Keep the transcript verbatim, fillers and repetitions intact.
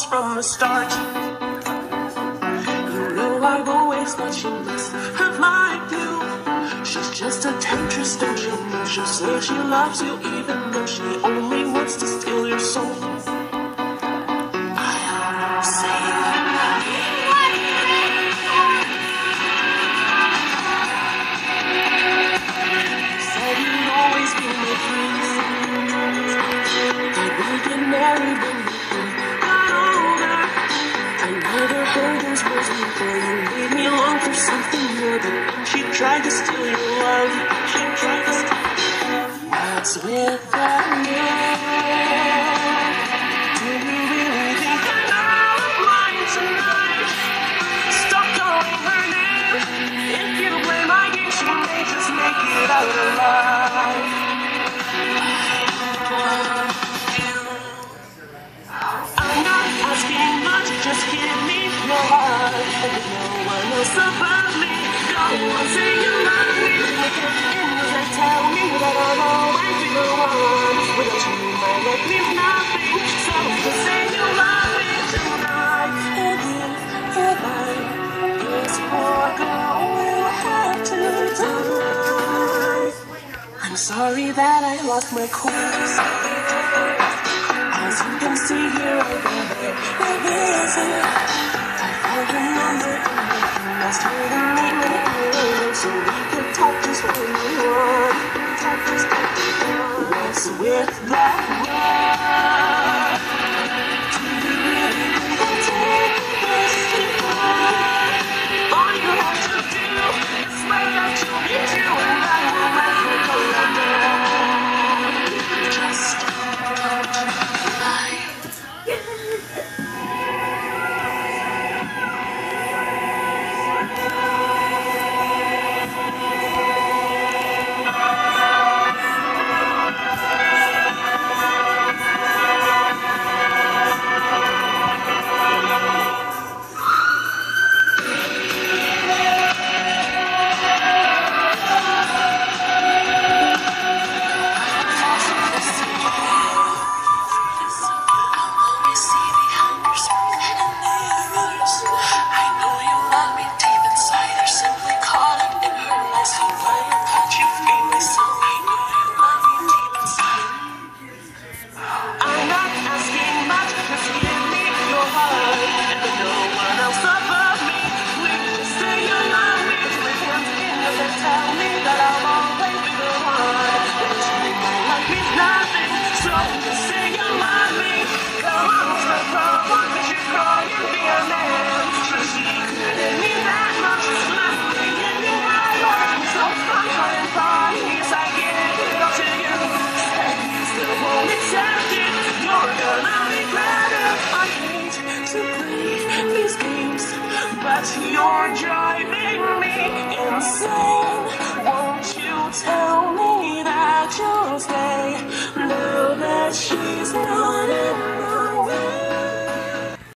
lost from the start. You know I've always thought she must have liked you. She's just a temptress, don't you know? She'll say she loves you even though she only wants to steal your soul. I'll say said you'd always be my friend. That we'd get married when we got older. Another burden's was before you made me long for something more than she tried to steal your love. She tried to steal your love. What's with that love? Do you really think I know mine tonight? Stop calling her name. If you play my game, she may just make it out alive. I'm not asking much, just give me your heart. And no one else above me. Don't want to say you love me. Make it in and tell me that I'll always be the one. Without you, my life means nothing. So just say you love me tonight. And if, if I, this poor girl will have to die. I'm sorry that I lost my course. As you can see here, I got it. Where is it? I found your number and you lost her to me when it was. So we could talk just when we want. Talk just when we want. What's with that love? Do you really think I'll take this goodbye? All you have to do is swear that you'll be true and I will let you go down. Just don't lie. But you're driving me insane.